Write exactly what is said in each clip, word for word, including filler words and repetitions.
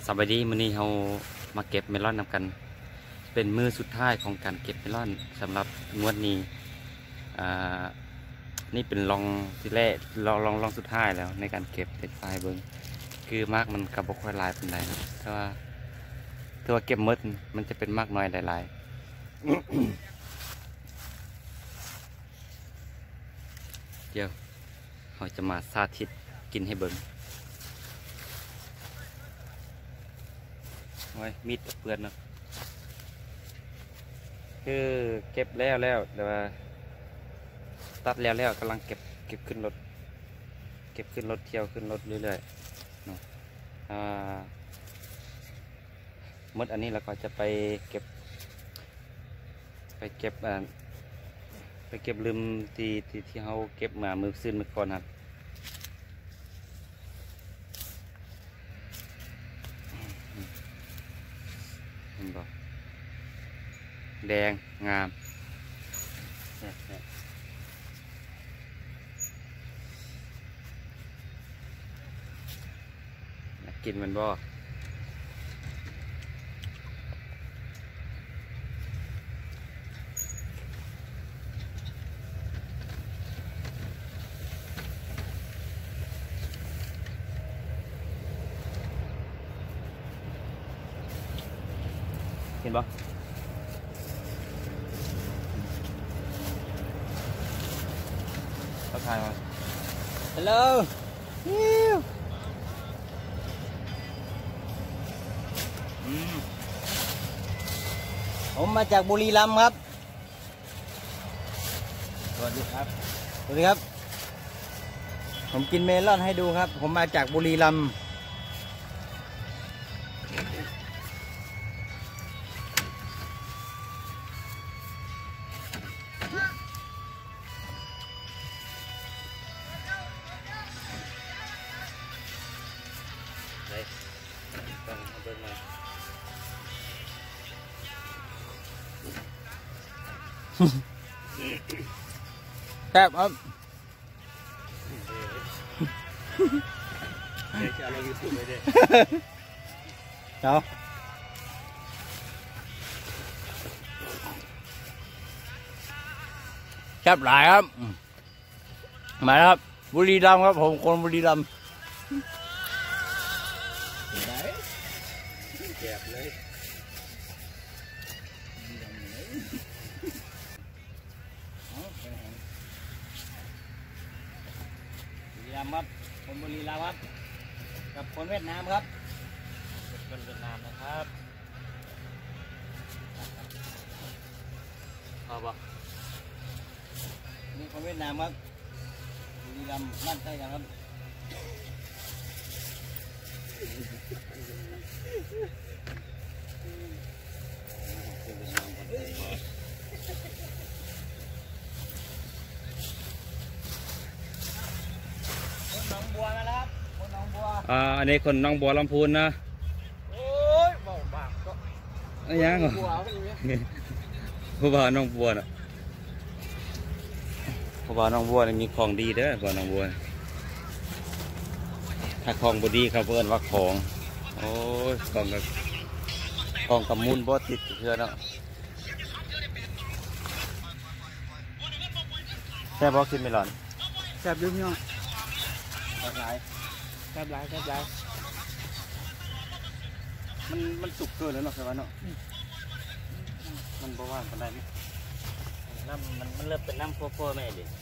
สวัสดีมื้อนี้เรามาเก็บเมลอนนำกันเป็นมื้อสุดท้ายของการเก็บเมลอนสำหรับงวดนี้อ่านี่เป็นลองที่แรกลองลองลองสุดท้ายแล้วในการเก็บเต็ดไฟเบิ้งคือมากมันกระบอกค่อยลายเป็นไรนะถ้าว่าถ้าว่าเก็บมดมันจะเป็นมากน้อยหลายๆ เดี๋ยวเราจะมาสาธิตกินให้เบิ้งโอ้ยมีดเปื้อนเนาะคือเก็บแล้วแล้วแต่ว่าตัดแล้วแล้วกำลังเก็บเก็บขึ้นรถเก็บขึ้นรถเที่ยวขึ้นรถเรื่อยๆเนาะอ่ามดอันนี้เราก็จะไปเก็บไปเก็บอ่าไปเก็บลืมที่ที่ที่เขาเก็บมามือซื้อมือก่อนครับเห็นบ่แดงงามกินมันบ่เห็นบ่เขาถ่ายมา Hello ผมมาจากบุรีรัมย์ครับสวัสดีครับสวัสดีครับผมกินเมลอนให้ดูครับผมมาจากบุรีรัมย์ต้องเบิ่งมาแซ่บครับเดี๋ยวจะเอาลงยูทูบไปด้วยเนาะแซ่บหลายครับมาแล้วครับบุรีรัมย์ครับผมคนบุรีรัมย์เก็บเลยบุรีรัมย์ครับคนบุรีรัมย์ครับกับคนเวียดนามครับคนเวียดนามนะครับเอาบ่นี่คนเวียดนามครับบุรีรัมย์บ้านใกล้กันครับคนหนองบัวมาแล้วครับคนหนองบัวอ่าอันนี้คนน้องบัวลำพูนนะโอ้ยบอกบากก็อะไรยังเหรอผู้บ่าวน้องบัวน่ะผู้บ่าวน้องบัวมีของดีเด้อผู้บ่าวน้องบัวถ้าของบดีเขาเพิ่นว่าของโอ้ยของกับของกับมูลบ่ติดเชื่อเนาะแซ่บบ่กินไม่หลอนแซ่บยุ่งยากแซ่บหลายแซ่บหลายแซ่บหลายมันมันสุกเกินแล้วเนาะใช่ไหมเนาะมันบ่ว่างปานใดมั้ยน้ำมันมันเริ่มเป็นน้ำโคๆแม่ดิ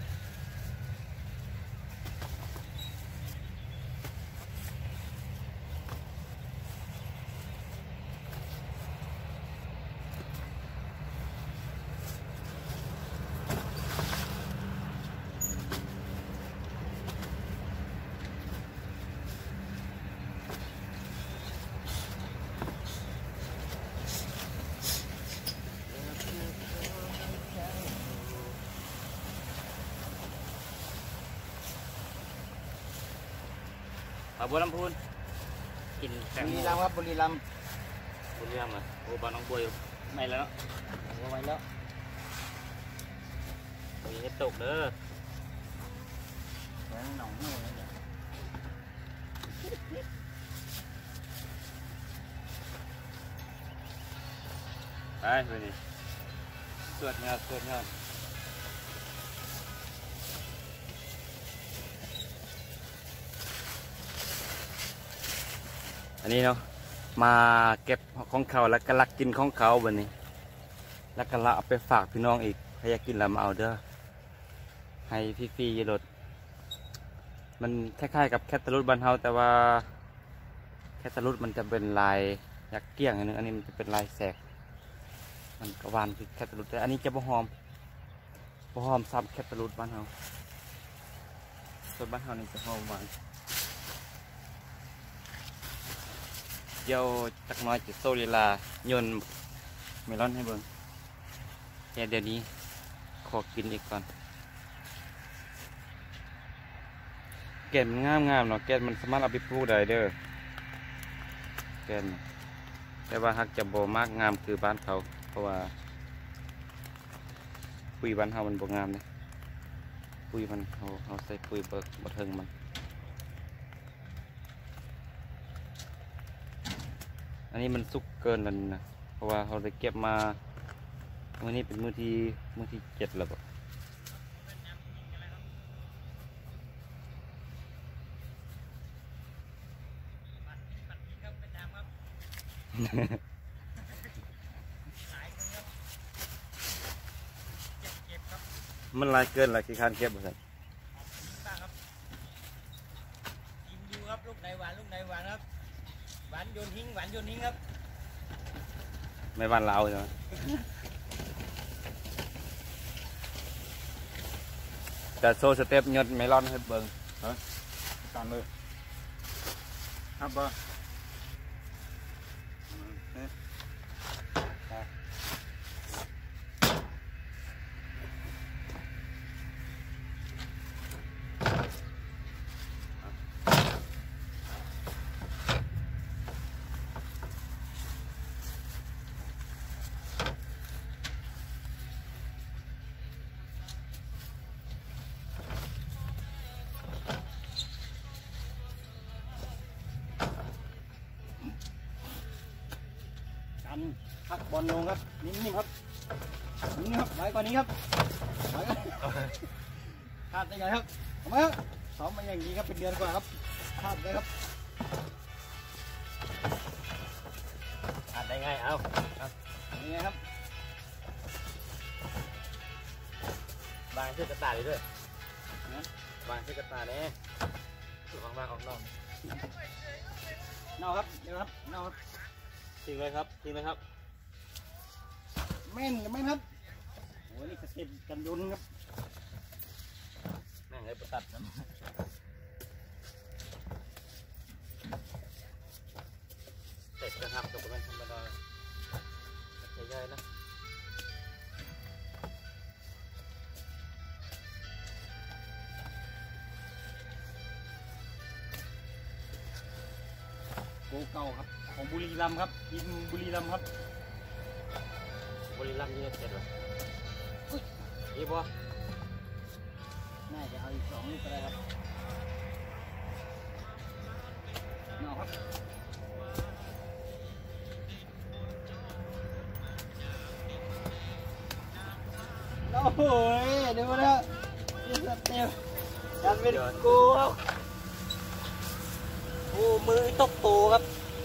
บัวลำพูนกินแตงบุโมรีรัมย์ครับบุรีรัมย์บุรีรัมย์เหรอโอ้บ้านน้องบัวอยู่ไม่แล้วเนาะเอาไว้แล้วมีให้ตกเด้อหนองนู่นไปไปนี่สวดงานสวดงานอันนี้เนาะมาเก็บของเขาแล้วก็ลักกินของเขาแบบนี้แล้วก็ละเอาไปฝากพี่น้องอีกใครอยากกินแล้วมาเอาเด้อให้ฟรีๆรถมันคล้ายๆกับแคตตาลูดบ้านเฮาแต่ว่าแคตตาลูดมันจะเป็นลายยักษ์เกี้ยงอันนึงอันนี้มันจะเป็นลายแสกมันกระวานคือแคตตาลูดแต่อันนี้จะบ่หอมบ่หอมซ้ำแคตตาลูดบ้านเฮาส่วนบ้านเฮานี่จะหอมหวานเดี๋ยวจักน้อยจะโซลีลาโยนเมลอนให้เบิ่งแค่เดี๋ยวนี้ขอกินอีกก่อนแก่นมันงามงามเนาะแก่นมันสามารถเอาไปปลูกได้เด้อแก่นแต่ว่าฮักจะโบมากงามคือบ้านเขาเพราะว่าปุ๋ยบ้านเฮามันโบงามเลยปุ๋ยมันเขาเขาใส่ปุ๋ยเบิกบะเทิงมันอันนี้มันสุกเกินแล้วนะเพราะว่าเขาได้เก็บมามื้อนี้เป็นมื้อที่มื้อที่เจ็ดแล้วบ่ มันลายเกินลายกี่คันเก็บบ่ใส่กินอยู่ครับลูกไหนหวานลูกไหนหวานครับหวานโยนทิ้งหวานโยนทิ้งครับไม่บ้านเราใช่ไหม แต่โซสเต็ปยศเมลอนให้เบิ่งตามเลยครับเบอร์พักบอลลงครับนิ่มๆครับนิ่มๆครับไว้กว่านี้ครับไว้กันขาดได้ไงครับเอามาครับซ้อมมาอย่างนี้ครับเป็นเดือนกว่าครับขาดได้ครับขาดได้ไงเอายังไงครับบางเชือกกระต่ายด้วยบางเชือกกระต่ายเนี่ยถูกวางวางออกนอกเน่าครับเดี๋ยวครับเน่าครับทิ้งเลยครับทิ้งเลยครับแม่นกับแม่นครับโอ้ยนี่เกษตรกันยนต์ครับแม่งเลยประตัดครับเสร็จนะครับกับเป็นธรรมดาใหญ่ๆนะโกเก่าครับของบุรีรัมย์ครับทีมบุรีรัมย์ครับบุรีรัมย์นี่เจ็ดหรออีบอน่าจะเอาอีกสองลูกก็ได้ครับเอาครับโอ้โหเดี๋ยวมาแล้วนี่สเต็ปยันเป็นกูครับโอ้มือตกโตครับ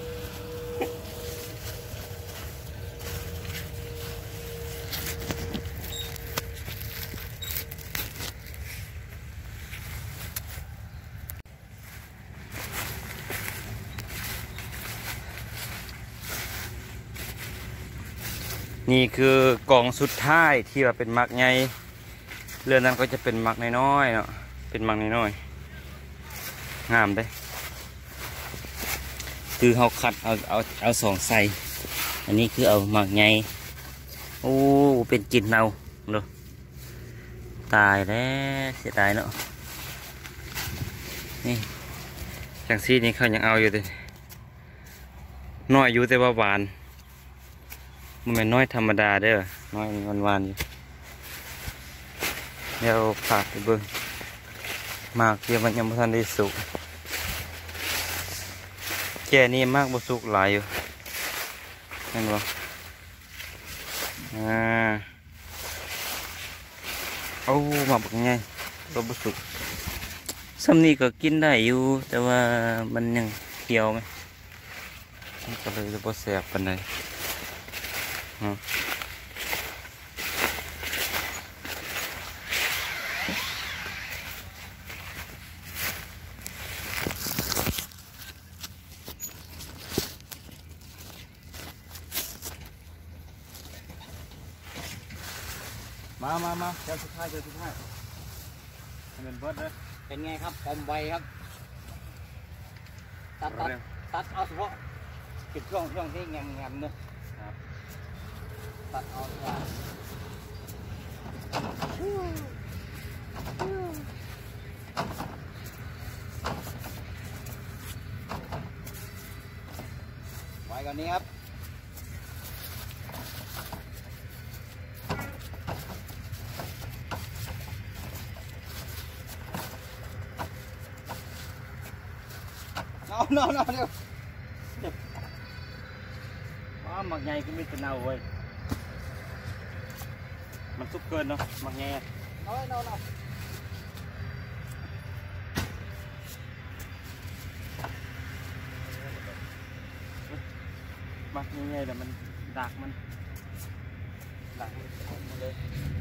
นี่คือกล่องสุดท้ายที่ว่าเป็นมักไงเรือนนั้นก็จะเป็นมักน้อยๆเนาะเป็นมักน้อยๆงามเด้คือเขาคัดเอาเอาเอาสองใส่อันนี้คือเอามักไงโอ้เป็นกลิ่นเน่าเนาะตายแล้วเสียดายเนาะนี่จังซี่นี่เขายังเอาอยู่เลยน้อยอยู่แต่ว่าหวานมันเป็นน้อยธรรมดาเด้อน้อยหวานๆอยู่เดี๋ยวฝากไปเบิ่งมากเกี่ยวมันยังไม่ทันได้สุกแก่นี่มากบ่สุกหลายอยู่เห็นบ่อ่าเอามาบอกไงตัวบุสุกซ้ำนี้ก็กินได้อยู่แต่ว่ามันยังเคี้ยวไหมมันก็เลยจะบ่แสบปานใดอืมมามามาเจ้าสุดท้ายเจ้าสุดท้ายให้มันเบิดเลยเป็นไงครับคอมไวครับตัดตัดเร็วตัดเอาเฉพาะจุดช่วงช่วงที่แงมแงมๆเนอะครับตัดเอาเฉพาะไว้ก่อนนี้ครับเอาเนาเนาเดี๋ยวว้าหมักใหญ่ก็มีแต่เน่าเว้ยมันสุกเกินเนาะมักแง่น้อยเนาเนามักแง่แต่มันดักมันหลังมาเลย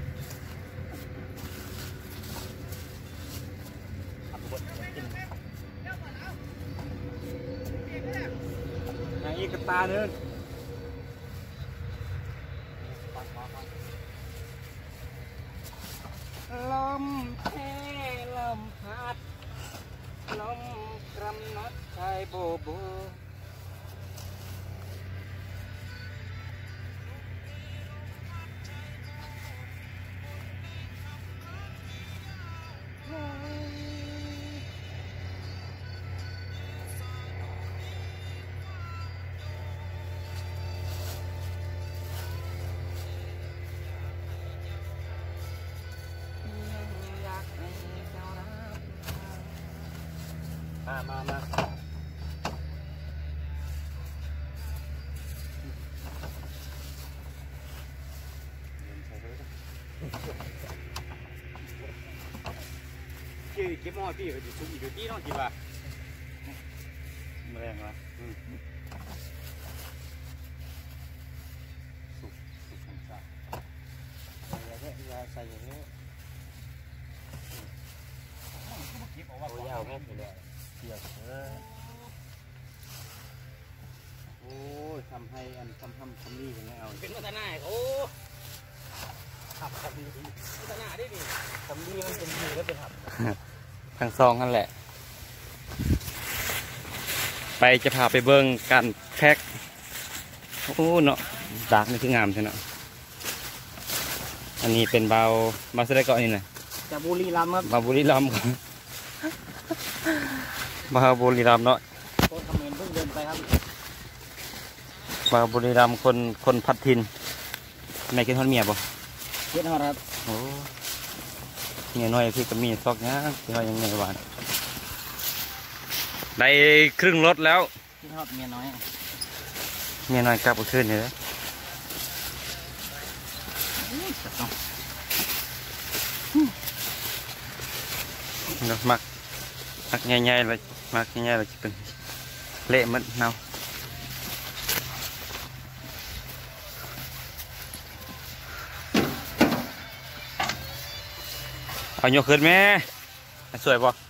ทำบดกินอย่างอีกกระตาเนื้อปังปังปังลมแค่ลมพัดลมกำนัดชายโบโบมามามาชื่อเก็บหม้อพี่ก็จะชุบอีกทีน้องจีบอ่ะแรงละสุกสุกสันสะอย่าเนี้ยอย่าใส่อย่างนี้เก็บเอาโอ้ว่ายาวแม่ไปเลยเกี่ยวเออโอ้ยทำให้อันทำทำทำนี่ยังไงเอาเป็นวัฒนาโอ้ขับขับดีวัฒนาได้ดิทำดีมันเป็นดีแล้วเป็นขับทางซองนั่นแหละ ไปจะพาไปเบิ้งการแพ็คโอ้เนาะดากนี่คืองามใช่เนาะอันนี้เป็นเบาเบาสะได้เกาะนี่นะจะบุรีรัมย์ครับเบาบุรีรัมย์ก่อนเบาบุรีรัมย์เนาะคนคอมเมนต์เพิ่งเดินไปครับเบาบุรีรัมย์คนคนพัดทินแม่กินทอดเมียบ่เฮ็ดฮอดครับโอ้เมียน้อยพี่ก็มีซอกเนี้ยพี่น้อยยังไงหวานได้ครึ่งรถแล้วเฮ็ดฮอดเมียน้อยเมียน้อยกลับมาขึ้นเลยนะเนาะมักมักง่ายๆเลยมักง่ายๆเลยจะเป็นเละมันเนาเอาโยกขึ้นไหมสวยป่ะ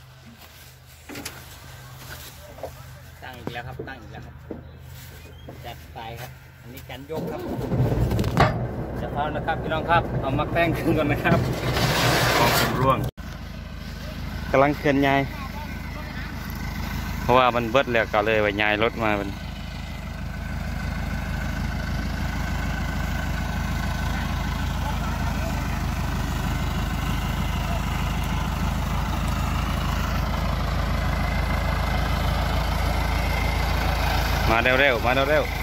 ตั้งอีกแล้วครับตั้งอีกแล้วครับจัดไปครับอันนี้การยกครับจะพานะครับพี่น้องครับเอามาแป้งขึ้นก่อนนะครับกองสำร่วงกำลังเคลื่อนย้ายเพราะว่ามันเบิดแล้วก็เลยว่าย้ายรถมามันมาเร็วๆมาเร็วๆ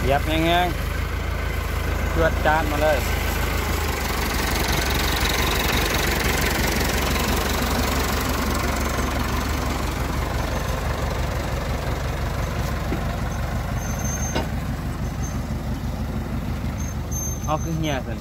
ยียบแห้งๆเพื่อจานมาเลยเอาคือเหี้ยสิ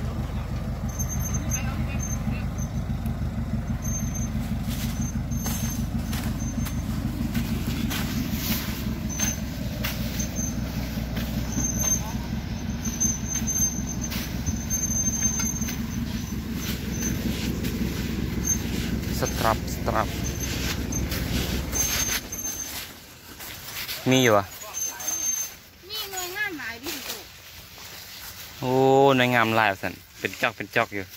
สตรับสตรับมีอยู่อ่ะมีหน่วยงานหลายพี่ตุ๊กโอ้ในงามลายสันเป็นจอกเป็นจอกอยู่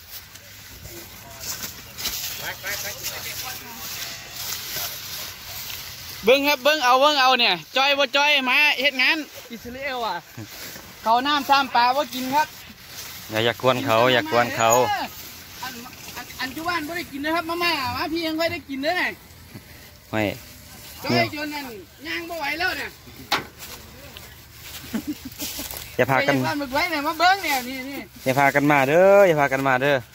เบิ้งครับเบิ้งเอาเบิ้งเอาเนี่ยจอยบ่จอยมาเฮ็ดงานอิสราเอลอ่ะเขาน้ำซ้ำปลาว่ากินครับอย่าอยากกวนเขาอยากกวนเขาอันอันอันจุบ้านไม่ได้กินนะครับมาม่ามาพี่ยังค่อยได้กินเด้อเนี่ยไม่จอยจนนั่นย่างไม่ไหวแล้วเนี่ยอย่าพากันไปยังบ้านมึกไว้เนี่ยมาเบิ้งเนี่ยนี่นี่อย่าพากันมาเด้ออย่าพากันมาเด้อ